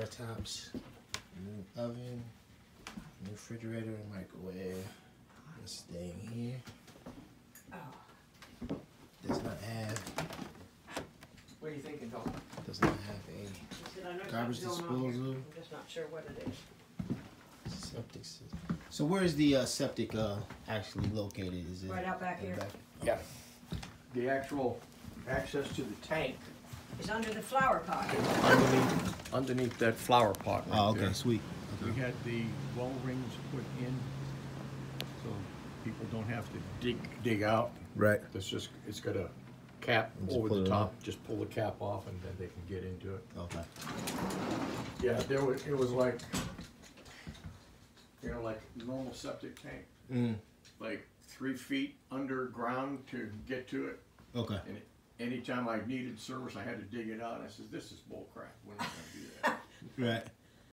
countertops, new oven, new refrigerator and microwave. This thing here does not have. What are you thinking, Tom? Does not have a garbage disposal. I'm just not sure what it is. Septic system. So where is the septic actually located? Is it Right out back here. Yeah. The actual access to the tank It's under the flower pot. underneath that flower pot right Oh, okay, there. sweet. We had the well rings put in, so people don't have to dig out. Right. It's got a cap Just over pull the it top. off. Just pull the cap off, and then they can get into it. Okay. Yeah, it was like, like normal septic tank, Mm. like 3 feet underground to get to it. Okay. And anytime I needed service, I had to dig it out. I said, "This is bull crap. We're not going to do that." Right.